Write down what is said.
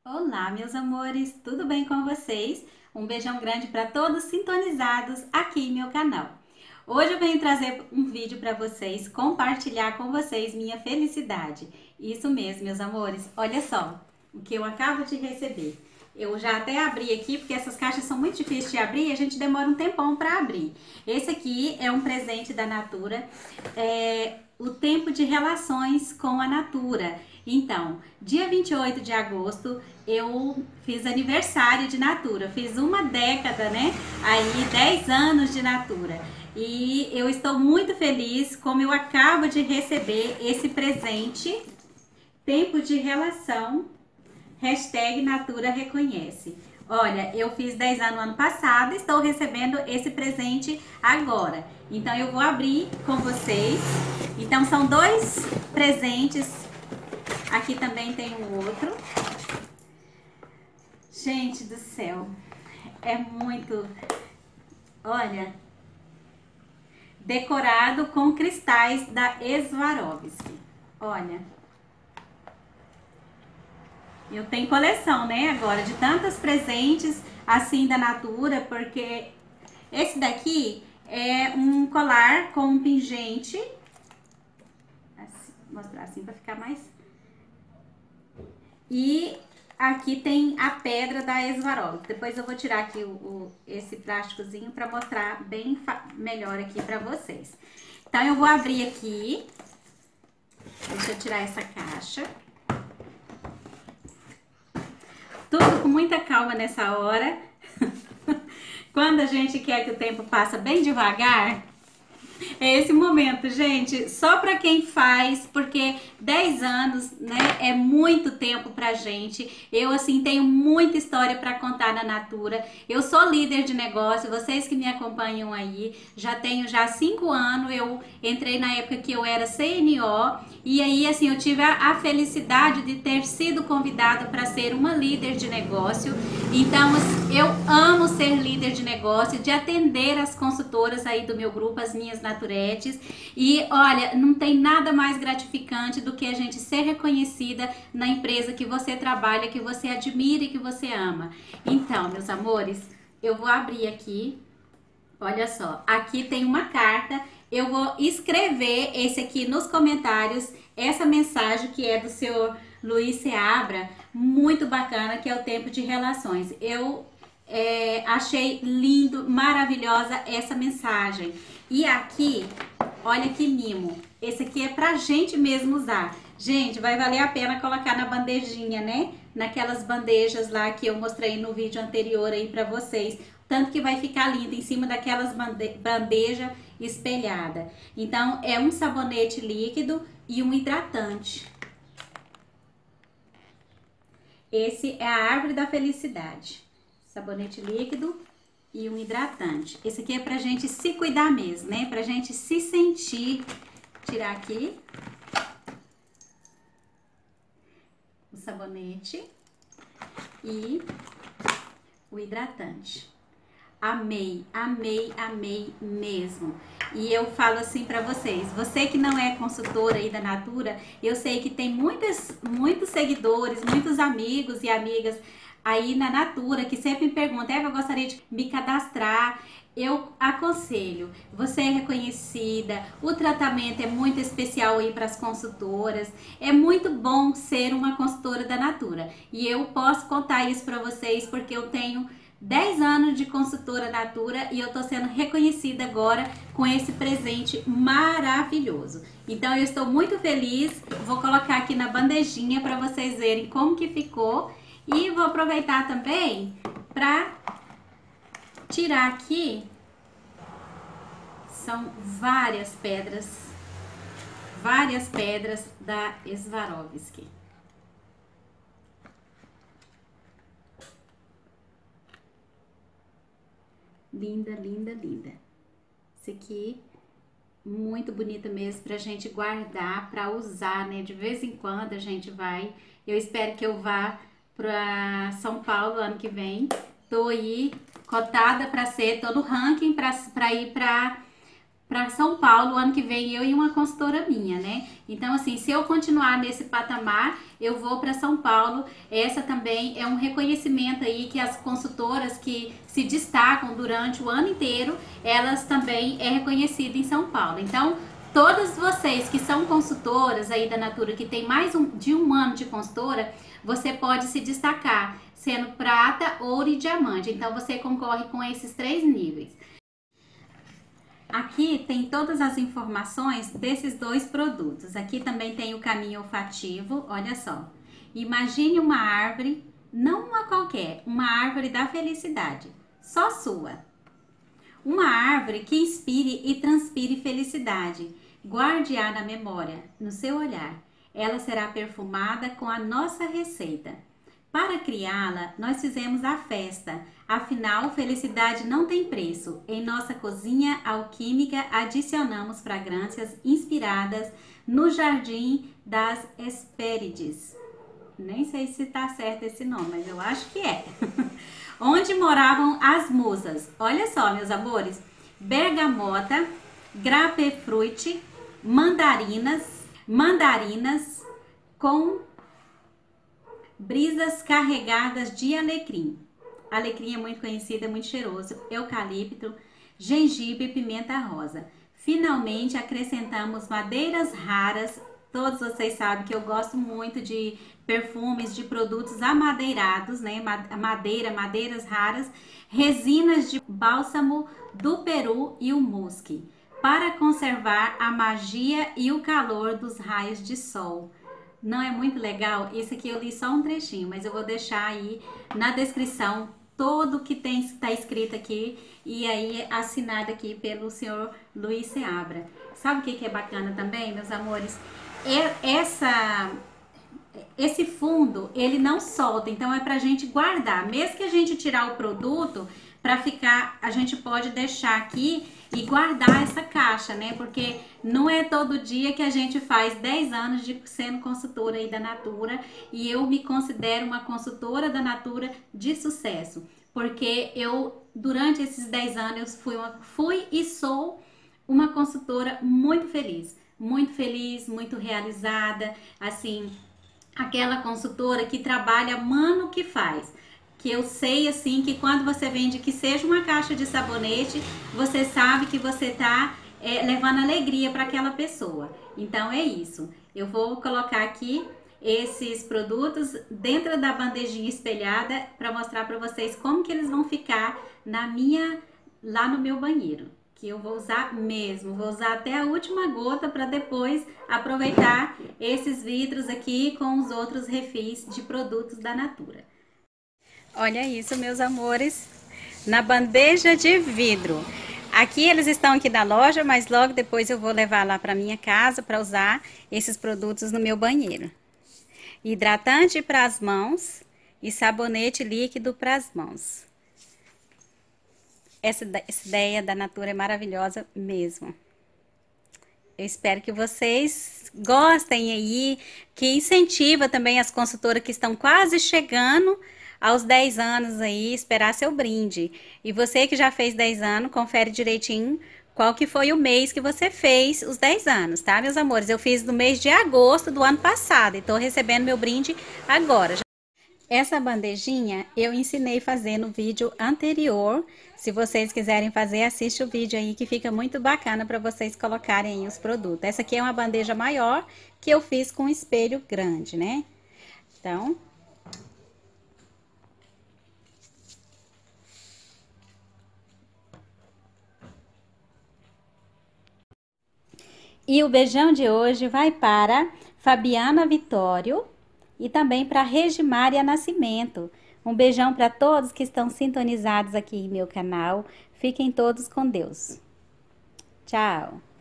Olá, meus amores, tudo bem com vocês? Um beijão grande para todos sintonizados aqui em meu canal. Hoje eu venho trazer um vídeo para vocês, compartilhar com vocês minha felicidade. Isso mesmo, meus amores, olha só o que eu acabo de receber. Eu já até abri aqui, porque essas caixas são muito difíceis de abrir e a gente demora um tempão para abrir. Esse aqui é um presente da Natura, o tempo de relações com a Natura. Então, dia 28 de agosto, eu fiz aniversário de Natura. Fiz uma década, né? Aí, 10 anos de Natura. E eu estou muito feliz como eu acabo de receber esse presente. Tempo de relação. Hashtag Natura reconhece. Olha, eu fiz 10 anos no ano passado, estou recebendo esse presente agora. Então eu vou abrir com vocês. Então são dois presentes. Aqui também tem um outro. Gente do céu, é muito... Olha, decorado com cristais da Swarovski. Olha... Eu tenho coleção, né, agora, de tantos presentes assim da Natura, porque esse daqui é um colar com um pingente. Assim, vou mostrar assim para ficar mais. E aqui tem a pedra da Swarovski. Depois eu vou tirar aqui esse plásticozinho para mostrar bem melhor aqui para vocês. Então eu vou abrir aqui. Deixa eu tirar essa caixa. Tudo com muita calma nessa hora. Quando a gente quer que o tempo passe bem devagar, é esse momento, gente, só para quem faz, porque 10 anos, né, é muito tempo pra gente. Eu, assim, tenho muita história para contar na Natura. Eu sou líder de negócio, vocês que me acompanham aí, já tenho 5 anos, eu entrei na época que eu era CNO, e aí, assim, eu tive a felicidade de ter sido convidada para ser uma líder de negócio. Então, eu amo ser líder de negócio, de atender as consultoras aí do meu grupo, as minhas naturetes. E olha, não tem nada mais gratificante do que a gente ser reconhecida na empresa que você trabalha, que você admira e que você ama. Então, meus amores, eu vou abrir aqui. Olha só, aqui tem uma carta. Eu vou escrever esse aqui nos comentários, essa mensagem que é do senhor Luiz Seabra, muito bacana, que é o tempo de relações. Eu achei lindo, maravilhosa essa mensagem. E aqui, olha que mimo. Esse aqui é pra gente mesmo usar. Gente, vai valer a pena colocar na bandejinha, né? Naquelas bandejas lá que eu mostrei no vídeo anterior aí pra vocês. Tanto que vai ficar lindo em cima daquelas bandeja espelhada. Então, é um sabonete líquido e um hidratante. Esse é a árvore da felicidade. Sabonete líquido e um hidratante. Esse aqui é pra gente se cuidar mesmo, né? Pra gente se sentir. Tirar aqui o sabonete e o hidratante. Amei, amei, amei mesmo. E eu falo assim pra vocês, você que não é consultora aí da Natura, eu sei que tem muitos seguidores, muitos amigos e amigas aí na Natura que sempre me perguntam, Eva, eu gostaria de me cadastrar. Eu aconselho, você é reconhecida, o tratamento é muito especial aí para as consultoras, é muito bom ser uma consultora da Natura. E eu posso contar isso para vocês porque eu tenho 10 anos de consultora Natura e eu tô sendo reconhecida agora com esse presente maravilhoso. Então eu estou muito feliz, vou colocar aqui na bandejinha para vocês verem como que ficou e vou aproveitar também para tirar aqui, são várias pedras da Swarovski. Linda, linda, linda. Esse aqui, muito bonita mesmo pra gente guardar, pra usar, né? De vez em quando a gente vai. Eu espero que eu vá pra São Paulo ano que vem. Tô aí cotada pra ser, tô no ranking pra ir pra para São Paulo, ano que vem eu e uma consultora minha, né? Então, assim, se eu continuar nesse patamar, eu vou para São Paulo. Essa também é um reconhecimento aí que as consultoras que se destacam durante o ano inteiro, elas também é reconhecida em São Paulo. Então, todas vocês que são consultoras aí da Natura, que tem mais de um ano de consultora, você pode se destacar sendo prata, ouro e diamante. Então, você concorre com esses 3 níveis. Aqui tem todas as informações desses 2 produtos. Aqui também tem o caminho olfativo, olha só. Imagine uma árvore, não uma qualquer, uma árvore da felicidade, só sua. Uma árvore que inspire e transpire felicidade. Guarde-a na memória, no seu olhar. Ela será perfumada com a nossa receita. Para criá-la, nós fizemos a festa. Afinal, felicidade não tem preço. Em nossa cozinha alquímica, adicionamos fragrâncias inspiradas no Jardim das Hespérides. Nem sei se está certo esse nome, mas eu acho que é. Onde moravam as musas. Olha só, meus amores. Bergamota, grapefruit, mandarinas com brisas carregadas de alecrim. Alecrim é muito conhecido, é muito cheiroso. Eucalipto, gengibre e pimenta rosa. Finalmente acrescentamos madeiras raras. Todos vocês sabem que eu gosto muito de perfumes, de produtos amadeirados, né? Madeiras raras, resinas de bálsamo do Peru e o musque, para conservar a magia e o calor dos raios de sol. Não é muito legal? Isso aqui eu li só um trechinho, mas eu vou deixar aí na descrição todo o que está escrito aqui e aí assinado aqui pelo senhor Luiz Seabra. Sabe o que é bacana também, meus amores? Esse fundo, ele não solta, então é pra gente guardar. Mesmo que a gente tirar o produto, pra ficar, a gente pode deixar aqui e guardar essa caixa, né? Porque não é todo dia que a gente faz 10 anos de sendo consultora aí da Natura, e eu me considero uma consultora da Natura de sucesso, porque eu, durante esses 10 anos, fui e sou uma consultora muito feliz, muito realizada, assim, aquela consultora que trabalha amando o que faz. Que eu sei, assim, que quando você vende que seja uma caixa de sabonete, você sabe que você tá levando alegria para aquela pessoa. Então é isso. Eu vou colocar aqui esses produtos dentro da bandejinha espelhada para mostrar para vocês como que eles vão ficar lá no meu banheiro. Que eu vou usar mesmo, vou usar até a última gota para depois aproveitar esses vidros aqui com os outros refis de produtos da Natura. Olha isso, meus amores, na bandeja de vidro. Aqui eles estão aqui da loja, mas logo depois eu vou levar lá para minha casa para usar esses produtos no meu banheiro. Hidratante para as mãos e sabonete líquido para as mãos. Essa ideia da Natura é maravilhosa mesmo. Eu espero que vocês gostem aí, que incentiva também as consultoras que estão quase chegando aos 10 anos aí, esperar seu brinde. E você que já fez 10 anos, confere direitinho qual que foi o mês que você fez os 10 anos, tá, meus amores? Eu fiz no mês de agosto do ano passado e tô recebendo meu brinde agora. Essa bandejinha eu ensinei a fazer no vídeo anterior. Se vocês quiserem fazer, assiste o vídeo aí que fica muito bacana para vocês colocarem aí os produtos. Essa aqui é uma bandeja maior que eu fiz com um espelho grande, né? Então... E o beijão de hoje vai para Fabiana Vitório e também para Regimária Nascimento. Um beijão para todos que estão sintonizados aqui em meu canal. Fiquem todos com Deus. Tchau!